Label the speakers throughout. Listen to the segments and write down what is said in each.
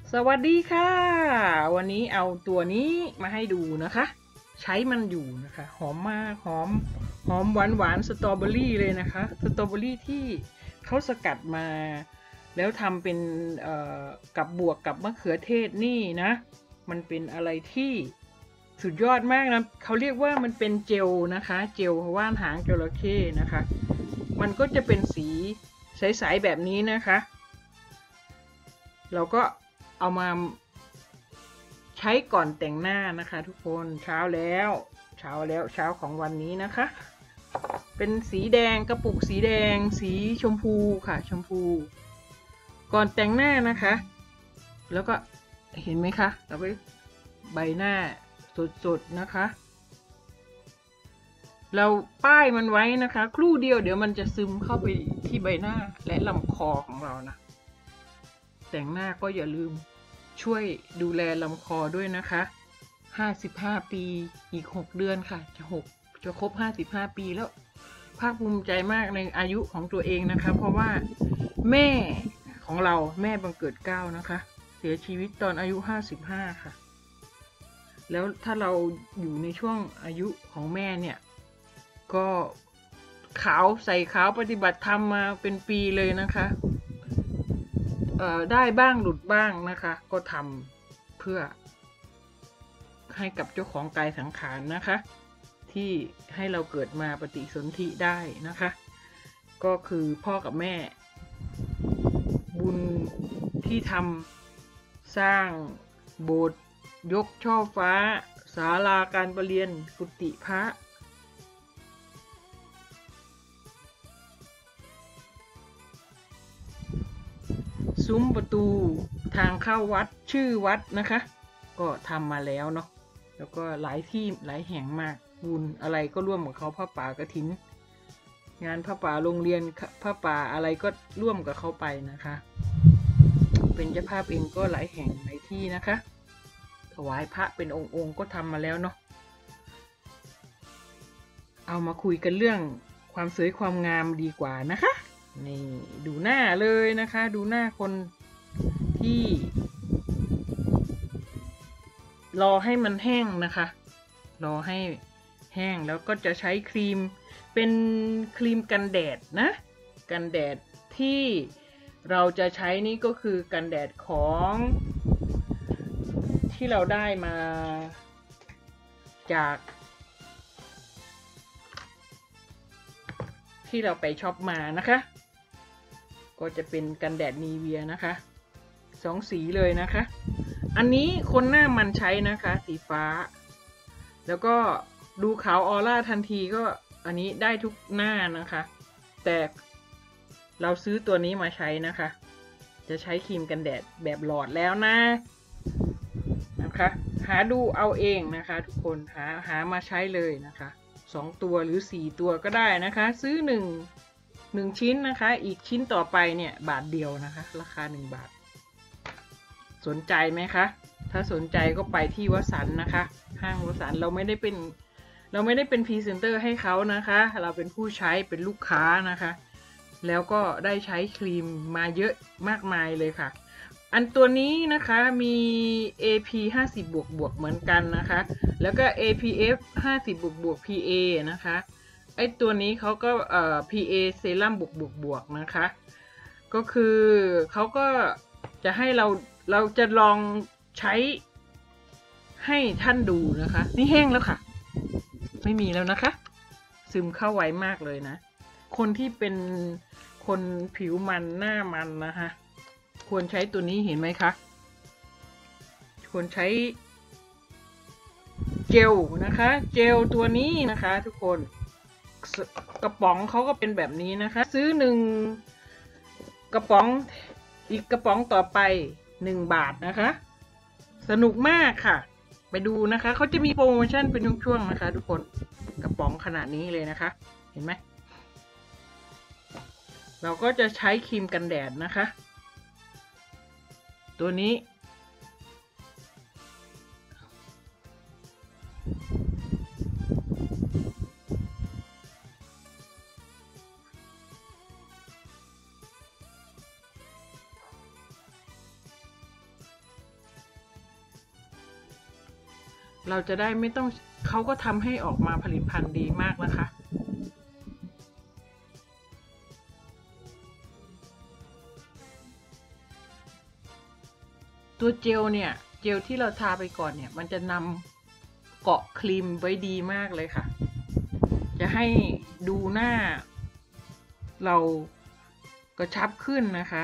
Speaker 1: สวัสดีค่ะวันนี้เอาตัวนี้มาให้ดูนะคะใช้มันอยู่นะคะหอมมากหอมหวานสตรอเบอรี่เลยนะคะสตรอเบอรี่ที่เขาสกัดมาแล้วทำเป็นกับบวกกับมะเขือเทศนี่นะมันเป็นอะไรที่สุดยอดมากนะเขาเรียกว่ามันเป็นเจลนะคะเจลว่านหางจระเข้นะคะมันก็จะเป็นสีใสๆแบบนี้นะคะเราก็เอามาใช้ก่อนแต่งหน้านะคะทุกคนเช้าของวันนี้นะคะเป็นสีแดงกระปุกสีแดงสีชมพูค่ะชมพูก่อนแต่งหน้านะคะแล้วก็เห็นไหมคะเราไปใบหน้าสดๆนะคะเราป้ายมันไว้นะคะครู่เดียวเดี๋ยวมันจะซึมเข้าไปที่ใบหน้าและลำคอของเรานะแต่งหน้าก็อย่าลืมช่วยดูแลลำคอด้วยนะคะ55ปีอีก6เดือนค่ะจะครบ55ปีแล้วภาคภูมิใจมากในอายุของตัวเองนะคะเพราะว่าแม่ของเราแม่บังเกิดเกล้านะคะเสียชีวิตตอนอายุ55ค่ะแล้วถ้าเราอยู่ในช่วงอายุของแม่เนี่ยก็ใส่ขาวปฏิบัติธรรมมาเป็นปีเลยนะคะได้บ้างหลุดบ้างนะคะก็ทำเพื่อให้กับเจ้าของกายสังขารนะคะที่ให้เราเกิดมาปฏิสนธิได้นะคะก็คือพ่อกับแม่บุญที่ทำสร้างโบสถ์ยกช่อฟ้าศาลาการประเรียนกุฏิพระซุ้มประตูทางเข้าวัดชื่อวัดนะคะก็ทำมาแล้วเนาะแล้วก็หลายที่หลายแห่งมากบุญอะไรก็ร่วมกับเขาผ้าป่ากฐินงานผ้าป่าโรงเรียนผ้าป่าอะไรก็ร่วมกับเขาไปนะคะเป็นเจ้าภาพเองก็หลายแห่งหลายที่นะคะถวายพระเป็นองค์ก็ทำมาแล้วเนาะเอามาคุยกันเรื่องความสวยความงามดีกว่านะคะนี่ดูหน้าเลยนะคะดูหน้าคนที่รอให้มันแห้งนะคะรอให้แห้งแล้วก็จะใช้ครีมเป็นครีมกันแดดนะกันแดดที่เราจะใช้นี่ก็คือกันแดดของที่เราได้มาจากที่เราไปช็อปมานะคะก็จะเป็นกันแดดนีเวียนะคะ2 สีเลยนะคะอันนี้คนหน้ามันใช้นะคะสีฟ้าแล้วก็ดูขาวออร่าทันทีก็อันนี้ได้ทุกหน้านะคะแต่เราซื้อตัวนี้มาใช้นะคะจะใช้ครีมกันแดดแบบหลอดแล้วนะคะหาดูเอาเองนะคะทุกคนหามาใช้เลยนะคะ2 ตัวหรือ4 ตัวก็ได้นะคะซื้อ1ชิ้นนะคะอีกชิ้นต่อไปเนี่ยบาทเดียวนะคะราคา1 บาทสนใจไหมคะถ้าสนใจก็ไปที่วสันต์นะคะห้างวสันต์เราไม่ได้เป็นพรีเซนเตอร์ให้เขานะคะเราเป็นผู้ใช้เป็นลูกค้านะคะแล้วก็ได้ใช้ครีมมาเยอะมากมายเลยค่ะอันตัวนี้นะคะมี AP 50 บวกเหมือนกันนะคะแล้วก็ APF 50 บวก PA นะคะไอตัวนี้เขาก็PA เซรั่มบวกนะคะก็คือเขาก็จะให้เราจะลองใช้ให้ท่านดูนะคะนี่แห้งแล้วค่ะไม่มีแล้วนะคะซึมเข้าไวมากเลยนะคนที่เป็นคนผิวมันหน้ามันนะคะควรใช้ตัวนี้เห็นไหมคะควรใช้เจลนะคะเจลตัวนี้นะคะทุกคนกระป๋องเขาก็เป็นแบบนี้นะคะซื้อ1 กระป๋องอีกกระป๋องต่อไป1 บาทนะคะสนุกมากค่ะไปดูนะคะเขาจะมีโปรโมชั่นเป็นช่วงๆนะคะทุกคนกระป๋องขนาดนี้เลยนะคะเห็นไหมเราก็จะใช้ครีมกันแดดนะคะตัวนี้เราจะได้ไม่ต้องเขาก็ทำให้ออกมาผลิตภัณฑ์ดีมากนะคะตัวเจลเนี่ยเจลที่เราทาไปก่อนเนี่ยมันจะนำเกาะครีมไว้ดีมากเลยค่ะจะให้ดูหน้าเรากระชับขึ้นนะคะ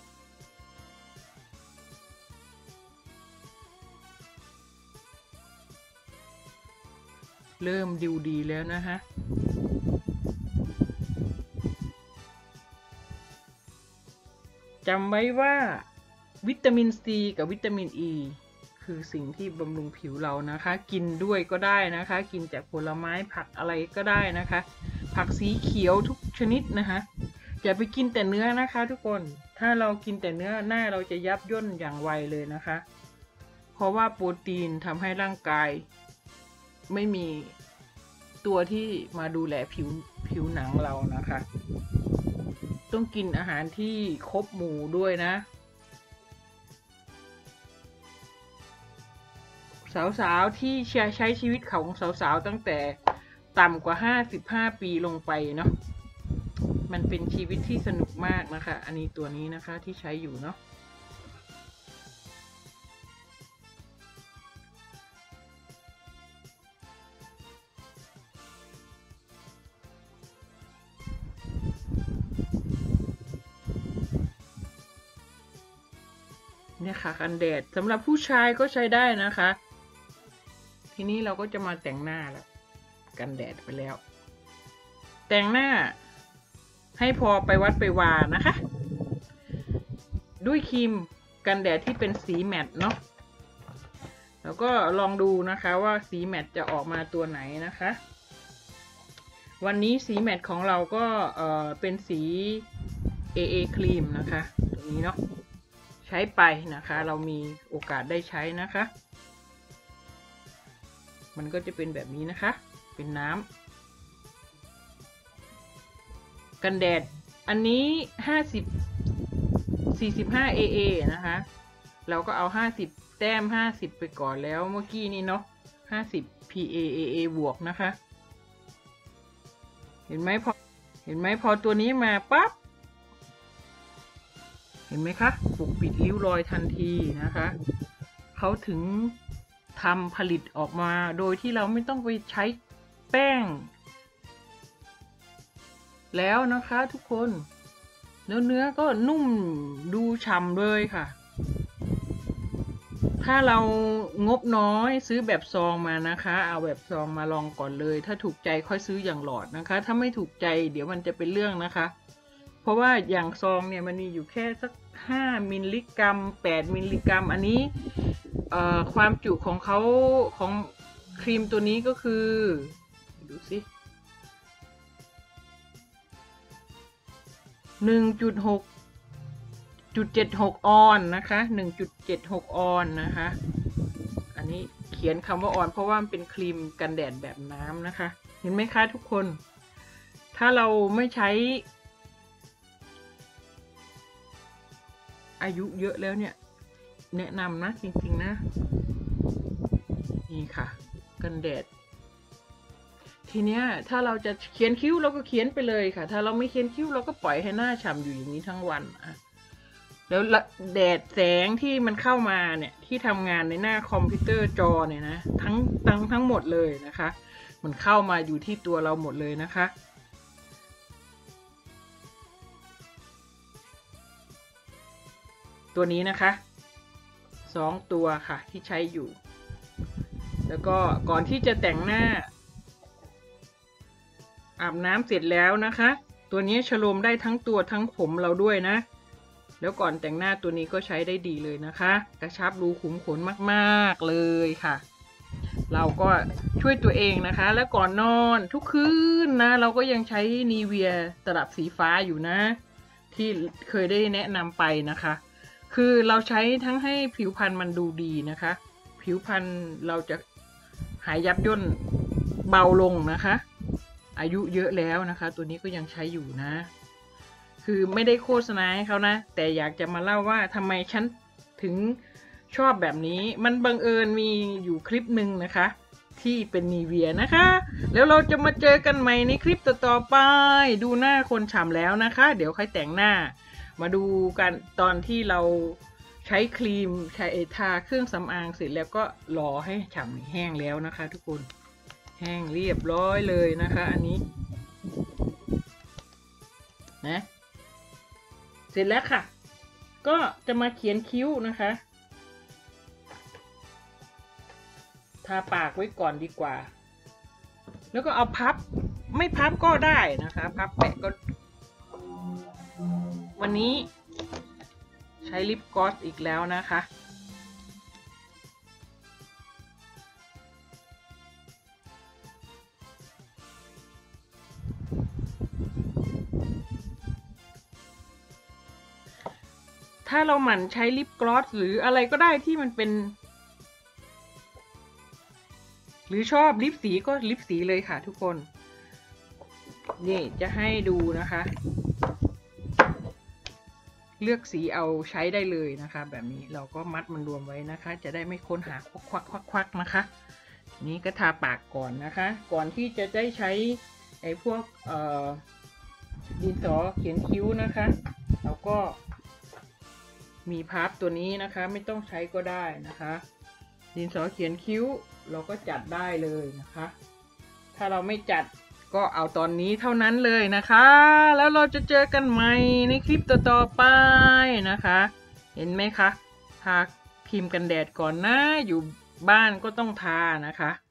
Speaker 1: เริ่มดูดีแล้วนะคะจำไว้ว่าวิตามินซีกับวิตามินอีคือสิ่งที่บำรุงผิวเรานะคะกินด้วยก็ได้นะคะกินจากผลไม้ผักอะไรก็ได้นะคะผักสีเขียวทุกชนิดนะคะอย่าไปกินแต่เนื้อนะคะทุกคนถ้าเรากินแต่เนื้อหน้าเราจะยับย่นอย่างไวเลยนะคะเพราะว่าโปรตีนทำให้ร่างกายไม่มีตัวที่มาดูแลผิวหนังเรานะคะต้องกินอาหารที่ครบหมู่ด้วยนะสาวๆที่ใช้ชีวิตของสาวๆตั้งแต่ต่ำกว่า55 ปีลงไปเนาะมันเป็นชีวิตที่สนุกมากนะคะอันนี้ตัวนี้นะคะที่ใช้อยู่เนาะเนี่ยค่ะกันแดดสำหรับผู้ชายก็ใช้ได้นะคะทีนี้เราก็จะมาแต่งหน้าแล้วกันแดดไปแล้วแต่งหน้าให้พอไปวัดไปวานะคะด้วยครีมกันแดดที่เป็นสีแมตต์เนาะแล้วก็ลองดูนะคะว่าสีแมตต์จะออกมาตัวไหนนะคะวันนี้สีแมตต์ของเราก็เป็นสี AA ครีมนะคะตัวนี้เนาะใช้ไปนะคะเรามีโอกาสได้ใช้นะคะมันก็จะเป็นแบบนี้นะคะเป็นน้ำกันแดดอันนี้45 AA นะคะเราก็เอา50แต้ม50ไปก่อนแล้วเมื่อกี้นี้เนาะ50 PAAA บวกนะคะเห็นไหมพอตัวนี้มาปั๊บเห็นไหมคะปกปิดริ้วรอยทันทีนะคะเขาถึงทำผลิตออกมาโดยที่เราไม่ต้องไปใช้แป้งแล้วนะคะทุกคนแล้วเนื้อก็นุ่มดูฉ่ำเลยค่ะถ้าเรางบน้อยซื้อแบบซองมานะคะเอาแบบซองมาลองก่อนเลยถ้าถูกใจค่อยซื้ออย่างหลอดนะคะถ้าไม่ถูกใจเดี๋ยวมันจะเป็นเรื่องนะคะเพราะว่าอย่างซองเนี่ยมันมีอยู่แค่สัก5 มิลลิกรัม8 มิลลิกรัมอันนี้ความจุของเขาของครีมตัวนี้ก็คือดูสิ1.76 ออนนะคะ1.76 ออนนะคะอันนี้เขียนคำว่าออนเพราะว่ามันเป็นครีมกันแดดแบบน้ำนะคะเห็นไหมคะทุกคนถ้าเราไม่ใช้อายุเยอะแล้วเนี่ยแนะนำนะจริงๆนะนี่ค่ะกันแดดทีเนี้ยถ้าเราจะเขียนคิ้วเราก็เขียนไปเลยค่ะถ้าเราไม่เขียนคิ้วเราก็ปล่อยให้หน้าฉ่ำอยู่อย่างนี้ทั้งวันแล้วแดดแสงที่มันเข้ามาเนี่ยที่ทำงานในหน้าคอมพิวเตอร์จอเนี่ยนะทั้งหมดเลยนะคะมันเข้ามาอยู่ที่ตัวเราหมดเลยนะคะตัวนี้นะคะ2 ตัวค่ะที่ใช้อยู่แล้วก็ก่อนที่จะแต่งหน้าอาบน้ำเสร็จแล้วนะคะตัวนี้ฉโลมได้ทั้งตัวทั้งผมเราด้วยนะแล้วก่อนแต่งหน้าตัวนี้ก็ใช้ได้ดีเลยนะคะกระชับรูขุมขนมากๆเลยค่ะเราก็ช่วยตัวเองนะคะแล้วก่อนนอนทุกคืนนะเราก็ยังใช้นีเวียตลับสีฟ้าอยู่นะที่เคยได้แนะนำไปนะคะคือเราใช้ทั้งให้ผิวพรรณมันดูดีนะคะผิวพรรณเราจะหายยับย่นเบาลงนะคะอายุเยอะแล้วนะคะตัวนี้ก็ยังใช้อยู่นะคือไม่ได้โฆษณาให้เขานะแต่อยากจะมาเล่าว่าทำไมฉันถึงชอบแบบนี้มันบังเอิญมีอยู่คลิปหนึ่งนะคะที่เป็นนีเวียนะคะแล้วเราจะมาเจอกันใหม่ในคลิปต่อไปดูหน้าคนฉ่ำแล้วนะคะเดี๋ยวค่อยแต่งหน้ามาดูกันตอนที่เราใช้ครีมใช้ทาเครื่องสำอางเสร็จแล้วก็รอให้ฉ่ำแห้งแล้วนะคะทุกคนแห้งเรียบร้อยเลยนะคะอันนี้นะเสร็จแล้วค่ะก็จะมาเขียนคิ้วนะคะทาปากไว้ก่อนดีกว่าแล้วก็เอาพับไม่พับก็ได้นะคะพับแปะก็วันนี้ใช้ลิปกลอสอีกแล้วนะคะถ้าเราหมั่นใช้ลิปกลอสหรืออะไรก็ได้ที่มันเป็นหรือชอบลิปสีก็ลิปสีเลยค่ะทุกคนนี่จะให้ดูนะคะเลือกสีเอาใช้ได้เลยนะคะแบบนี้เราก็มัดมันรวมไว้นะคะจะได้ไม่ค้นหาควักนะคะนี้ก็ทาปากก่อนนะคะก่อนที่จะได้ใช้ไอ้พวกดินสอเขียนคิ้วนะคะแล้วก็มีพับตัวนี้นะคะไม่ต้องใช้ก็ได้นะคะดินสอเขียนคิ้วเราก็จัดได้เลยนะคะถ้าเราไม่จัดก็เอาตอนนี้เท่านั้นเลยนะคะแล้วเราจะเจอกันใหม่ในคลิปต่อไปนะคะเห็นไหมคะทาครีมกันแดดก่อนนะอยู่บ้านก็ต้องทานะคะ